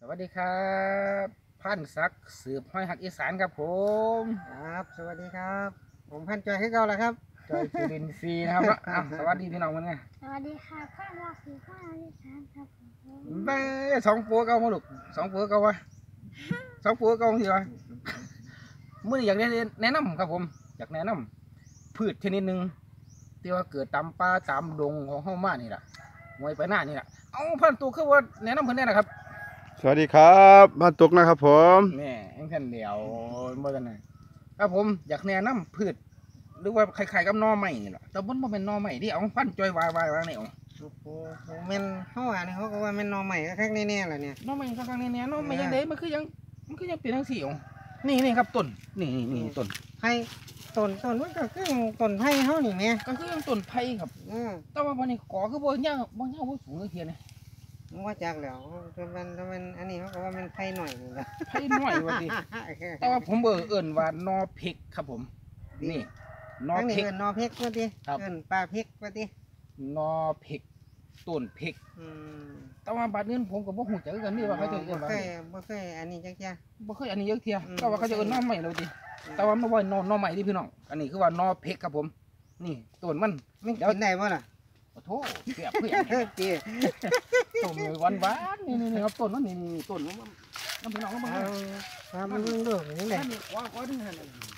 วัสดีครับพันศักดิ์สืบห้อยหักอีสานครับผมครับสวัสดีครับผมพันจอยให้เก่าแล้วครับจอยจุลินทรีย์นะครับสวัสดีพี่น้องมันไงสวัสดีค่ะพ่อเราคือพ่อที่สามครับผมได้สองปัวเก่ามาลูกสองปัวเก่าวะสองปัวเก่าทีวะมื่อนี้อยากแนะนำครับผมอยากแนะนำพืชชนิดหนึ่งที่ว่าเกิดตามป่าตามดงของเฮามานี่แหละมวยไปหน้านี่แหละเอาพันตัวคือว่าแนะนำเพิ่นได้นะครับสวัสดีครับบ้านตุกนะครับผมแม่เอ็งท่านเดียวบ่ทันน่ะครับผมอยากแนะนำพืชหรือว่าคล้ายๆกับหน่อไม้นี่แหละแต่มันบ่เป็นหน่อไม้ที่เอาพันจอยวายเนี่ยเอาโอ้โหแม่นเขาว่านี่เขาก็ว่าแม่นหนอใหม่ก็แค่แน่ๆแหละเนี่ยหน่อไม้ข้างๆนี่หน่อไม้ยังไงมันคือยังเป็นทั้งสี่องนี่ครับต้นนี่ต้นไผ่ต้นมันก็คือต้นไผ่เขานี่แม่ก็คือยังต้นไผ่ครับแต่ว่าวันนี้ก่อคือบ่ยาวบ่สูงเลยเทียนี่ว่าจากแล้วถ้ามันอันนี้เขาก็ว่ามันไผ่หน่อยนี่แหละไผ่น้อยว่าติแต่ว่าผมเอิ้นว่าหน่อเพกครับผมนี่หน่อทั้งนี้เพกเอิ้นหนอเพกว่าติครับเอิ้นปลาเพกว่าติหน่อเพกต้นเพกอืมแต่ว่าบัดนี้ผมก็บ่ฮู้จักคือกันนี่ว่าเขาจะเอิ้นว่าบ่เคยอันนี้จักจ้ะบ่เคยอันนี้เยอะเทียแต่ว่าเขาจะเอิ้นหน่อไม้แล้วติแต่ว่ามันบ่หน่อไม้ที่พี่น้องอันนี้คือว่าหน่อเพกครับผม นี่ต้นมันมันกินได้บ่ล่ะโอ้โธ่เสียบเพื่อนติต้มเลยหวานนี่ครับต้นนี่ต้นน้ำพี่น้องก็มาเอาครับมันเบิ่งดูนี่แหละนี่ว่าดึงหัน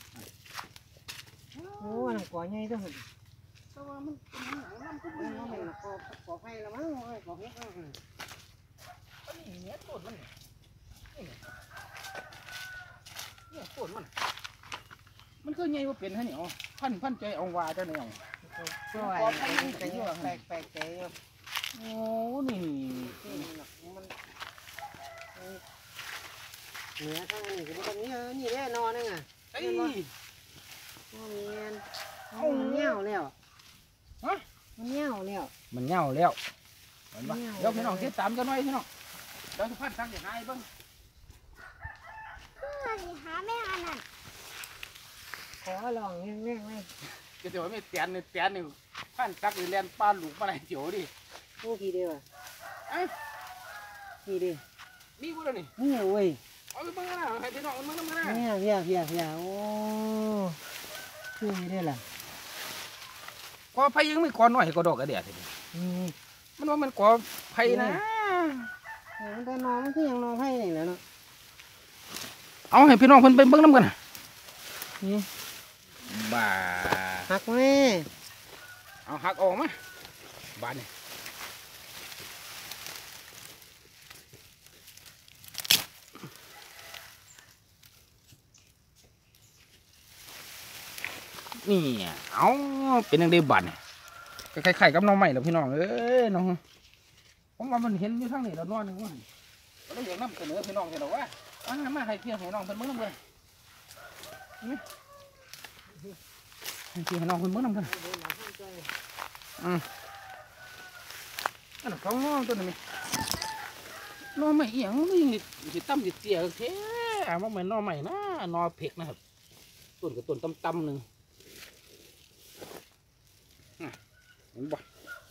โอ้น้ำกอใหญ่ตัวหั่นแต่ว่ามันน้ำก็เอมีอน้ำมันกอไผ่ละมั้งกอเพกเอานี่เนี่ยต้นมันนี่ต้นมันคือใหญ่ว่าเป็นฮะเนี่ยพันใจเอาวาเจ้าเนี่ยก็ไอ้ก็ยังแปลกใจอยู่โอ้นี่มันเหนือทางนี้คือมันนี่นี่ได้นอนนึงอ่ะไอ้มันเงี้ยวแล้วฮะมันเงี้ยวแล้วมันเงาแล้วเห็นปะเดี๋ยวพี่น้องติดตามกันหน่อยพี่น้องเดี๋ยวพันทักอย่างไรบ้างเพื่อนหาแม่อันนั้นขอลองเงี้ยไหมเดี๋ยวไม่เตียนนี่พันทักอยู่แลนป้าหลูกมาไหนเจียวดิผู้กี่เดียวเอ้ยกี่เดียวมีบุญแล้วนี่นี่เว้ยเอาไปเบิ่งกันนะให้พี่น้องเบิ่งกันนะเนี่ยเพียโอ้คือกี่เดียวล่ะกอไผ่ยังไม่กอน้อยกอดอกกระเดียดทีนี้อืมมันว่ามันกอไผ่นะมันแต่นอนมันคือยังนอนไผ่นี่แหละเนาะเอาให้พี่น้องเพิ่นไปเบิ่งน้ำกันนะนี่บ่าหักแม่เอาหักออกมาบานนี่นี่เอาเป็นยังไงบานนี่ก็คล้ายๆกับน้องใหม่แล้วพี่น้องเอ้ยน้องผมว่ามันเห็นอยู่ทางนี้แล้วนอนนึงว่าก็เลยอยากนำเสนอพี่น้องเห็นหรอว่ามาให้พี่ให้น้องเพิ่นเบิ่งน้ำกันให้พี่ให้น้องเพิ่นเบิ่งน้ำกันอันนั้นของน้องตัวนี้น้องใหม่เอียงนี่สิตั้มสิเสียแท้มันเหมือนน้องใหม่นะนอเพกนะครับต้นกับต้นต่ำๆหนึ่งเห็นบ่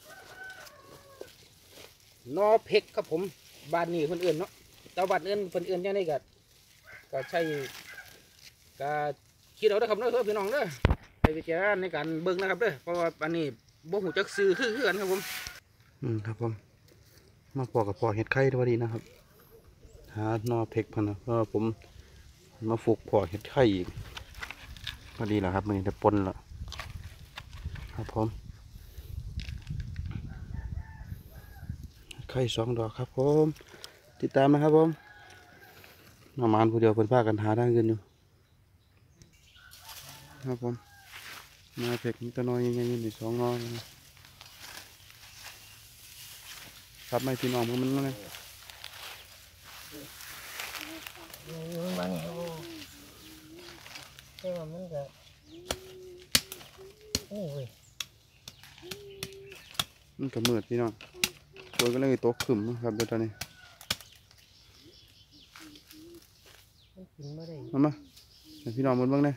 นอเพกครับผมบ้านนี้คนอื่นเนาะแต่บ้านอื่นคนอื่นยังไงก็ใช่ก็คิดเอาเด้อครับเด้อพี่น้องเด้อไปวิจารณ์ในการเบิ่งนะครับเด้อเพราะว่าอันนี้บ่หูจักซื้อคือกันครับผมครับผมมาปอกกับปอกเห็ดไข่ด้วยดีนะครับหาหนอเพกพันนะเพราะว่าผมมาฝึกปอกเห็ดไข่อีกพอดีแหละครับมันจะปนละครับผมไข่2 ดอกครับผมติดตามนะครับผมประมาณผู้เดียวเพิ่นพากันหาทางเงินอยู่ครับผมหนอเพกมันจะน้อยยังไงอยู่2 นอครับไม่พี่น้องมันเลยบางโอ้แต่ว่ามันก็นี่เว้ยมันก็มืดพี่น้องฝนก็เลยตกขึ้นนะครับเดี๋ยวตอนนี้มันกินไม่ได้มาให้พี่น้องมันบ้างเลย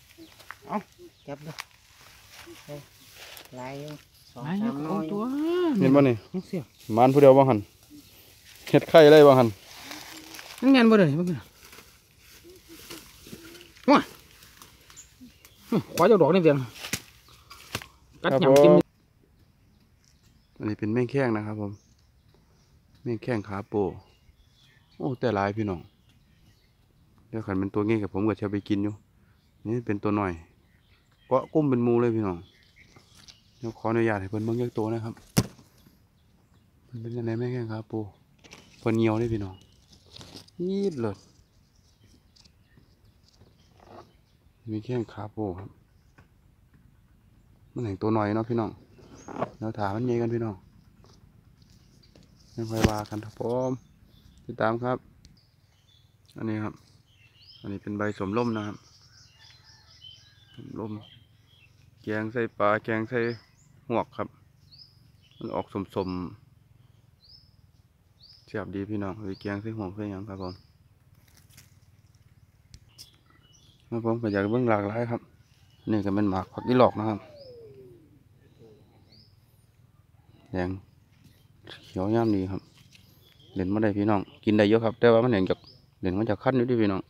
จับดูลายอยู่2-3 เอาน้อยตัวเห็นบ่นี่เสียหมานผู้เดียวบ่หันเฮ็ดไข่เลยบ่หันนั่นแม่นบ่เด้อนี่เบิ่งกันว้าขวาเจ้าดอกนี่เพียงกัดหยำกินอันนี้เป็นแมงแข้งนะครับผมแมงแข้งขาโปโอ้แต่หลายพี่น้องเดี๋ยวขันเป็นตัวงี้กับผมก็จะไปกินอยู่นี่เป็นตัวหน่อยเกาะกุ้มเป็นหมูเลยพี่น้องเดี๋ยวขออนุญาตให้เพิ่นเบิ่งยักตัวนะครับมันเป็นยังไงแมงแข้งขาโปเพิ่นเหี่ยวเลยพี่น้องยีดเลยมีแข้งขาโปครับมันแห่งตัวหน่อยเนาะพี่น้องเดี๋ยวถามมันเยกันพี่น้องยังค่อยว่ากันครับผมติดตามครับอันนี้ครับอันนี้เป็นใบสมร่มนะครับสมร่มแกงใส่ปลาแกงใส่หวกครับมันออกสมเสียบดีพี่น้องหรือแกงใส่หวกใส่หยังครับผมครับผมก็อยากเบิ่งหลากหลายครับนี่ก็เป็นหมากผักอีหลอกนะครับแดงเขียวย่ำดีครับเด่นมาได้พี่น้องกินได้เยอะครับแต่ว่ามันเด่นมันจากขั้นอยู่ดิพี่น้อง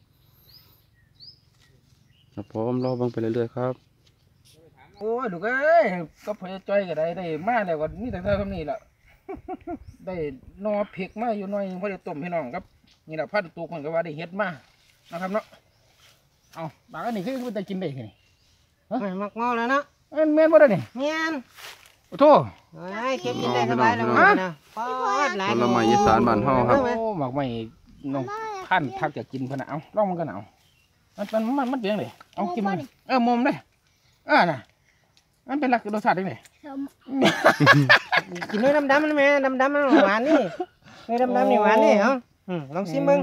ครับผมรอเบิ่งไปเรื่อยๆครับโอ้ยลูกเอ้ยก็พอจะจ้อยก็ได้มาแล้วก็มีแต่เท่านี้แหละ ได้นอเผ็กมาอยู่หน่อยพอได้ต้มพี่น้องครับนี่แหละพันตูคนก็ว่าได้เฮ็ดมานะครับเนาะเอาบางอันนี้คือมันจะกินได้ไงไม่มักเมาแล้วเนาะแม่นบ่ได้นี่เมียนโอ้โธ่เฮ้ยเก็บกินได้สบายแล้วมั้งนะปอดหลายผลไม้อีสานบ้านเฮาครับโอ้หมักไม่น้องพันทักจะกินพะนะเอาลองมันกันเอามันเป็นยังไงเอากินมันมุมเลยน่ะมันเป็นรสชาติยังไงกินด้วยดำๆมันแม่ดำๆมันหวานนี่ด้วยดำๆนี่หวานนี่เอ้าลองชิมเบิ่ง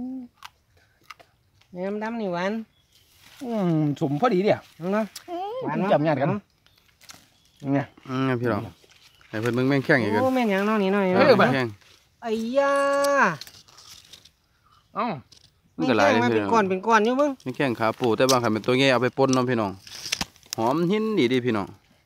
ด้วยดำๆนี่หวานสมพอดีเดียวเนาะหวานจำยากกันเนี่ยพี่น้องให้เพิ่นเบิ่งแมงแข้งอีกกันโอ้แม่นหยังเนาะนี่หน่อยแมงแข้งไอ้ยาเอ้ามันก็หลายเลยมันพี่เป็นน้องก้อนเป็นก้อนอยู่มึงแมงแข้งขาปูแต่บางคันเป็นตัวแง่เอาไปป่นเนาะพี่น้องหอมหินดีดีพี่น้อง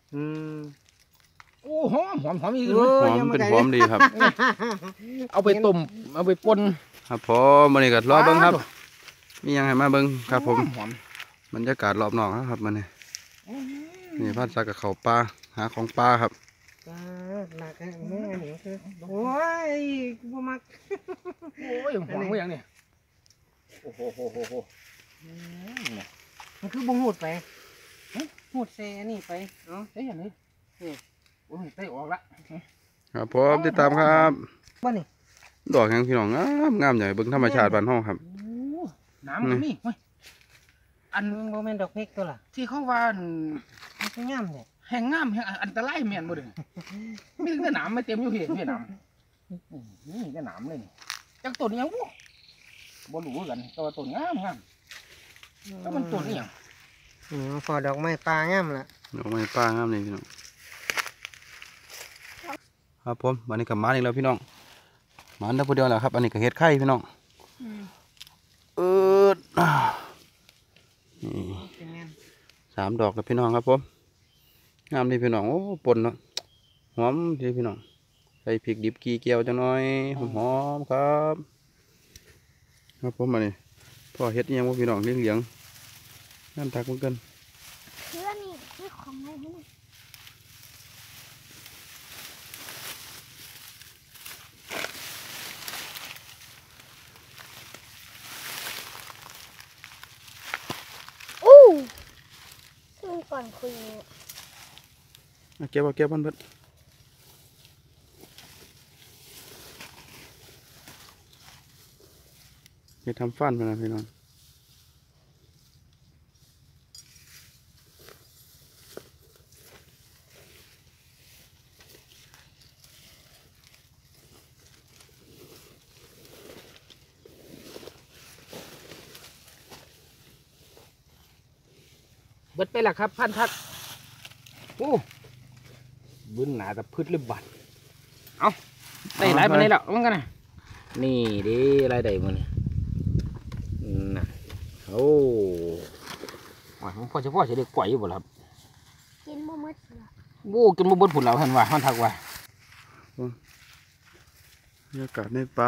โอ้หอมอีกโอ้หอมเป็นหอมดีครับเอาไปต้มเอาไปป่นครับผมมื้อนี้ก็รอเบิ่งครับมีหยังให้มาเบิ่งครับผมหอมบรรยากาศรอบนอกนะครับมื้อนี้นี่พัดซักกับเขาปลาหาของปลาครับหนักแม่นี่คือโอ้ยบ่มักโอ้ยหอมอย่างนี้โอ้โหมันคือบ่หูดไปหูดเซนี่ไปเนาะเฮ้ยอย่างนี้โอ้ยเตะออกละครับผมติดตามครับบ่นี่ดอกแห่งพี่น้องงามใหญ่เบิ่งธรรมชาติบ้านเฮาครับน้ำมันมีอันบ่แม่นดอกเพกตัวล่ะที่เขาว่ามันคืองามเนี่ยแห่งงามแห่งอันตรายแม่นบ่เด้มีแต่หนามไม่เต็มอยู่เพียหนามนี่แต่หนามเลยจักต้นยังบ่รู้กันแต่ว่าต้นงามแล้วมันต้นอีหยังพอดอกไม้ปลางามล่ะดอกไม้ป่างามนี่พี่น้องครับผมวันนี้กับมาอีกแล้วพี่น้องมาอันเดียวผู้เดียวแหละครับอันนี้ก็เฮ็ดไข่พี่น้องนี่3 ดอกแล้วพี่น้องครับผมงามดีพี่น้องโอ้ปนเนาะหอมดีพี่น้องใส่พริกดิบกี่เกียวจังหน่อยหอมๆครับครับผมมานี่พ่อเฮ็ดอิหยังบ่พี่น้องเลี้ยงงานทักเหมือนกันเพื่อนนี่คือของอะไรนี่ซึ่งก่อนคุยเก็บเอาเก็บมันเบิดอย่าทำฟันมันนะพี่น้องเบิดไปละครับพันทักโอ้บึ้นหนาแต่พืชหรือบัดเอาได้หลายมาได้แล้วมันกันนะนี่ดิอะไรได้มันน่ะโอ้พ่อจะได้กวยอยู่บ่ล่ะครับกินบ่หมดละโอ้กินบ่เบิดผุนแล้วท่านว่าท่านทักว่าบรรยากาศในป่า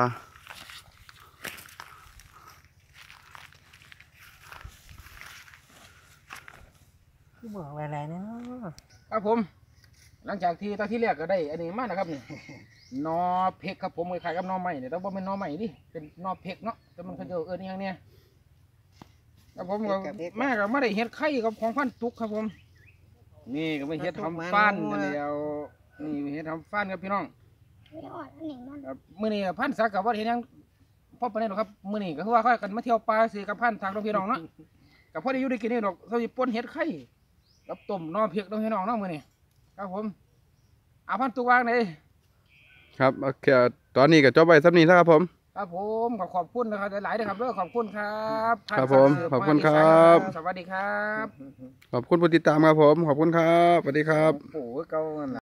ที่บอกอะไรเนาะครับผม หลังจากที่ตอนที่แรกก็ได้อันนี้มานะครับนี่ นอเพกครับผมคล้ายๆกับนอไม้เนี่ยแต่ว่าเป็นนอไม้ดิเป็นนอเพกเนาะแต่มันเขาจะนี่ยังเนี่ยครับผมก็มาก็ไม่ได้เฮ็ดไข่กับของพันตุกครับผม นี่ก็ไม่เฮ็ดทำฟ้านกันแล้วนี่เฮ็ดทำฟ้านครับพี่น้องไม่อ่อนอันไหนมันครับมื้อนี้พันสักกับว่าเห็นยังพอปานนี้หรอกครับมื้อนี้ก็คือว่าค่อยกันมาเที่ยวป่าสิกับพันทางน้องพี่น้องเนาะกับพอได้อยู่ได้กินนี่ดอกเขาสิป่นเฮ็ดไข่กับต้มนอเพียกน้องพี่น้องเนาะมื้อนี้ครับผมเอาพันตุกวางเลยครับโอเคตอนนี้ก็จบไปสักนี้แล้วครับผมครับผมขอบคุณนะครับหลายๆนะครับเด้อขอบคุณครับครับผมขอบคุณครับสวัสดีครับขอบคุณผู้ติดตามครับผมขอบคุณครับสวัสดีครับโอ้โหเก่า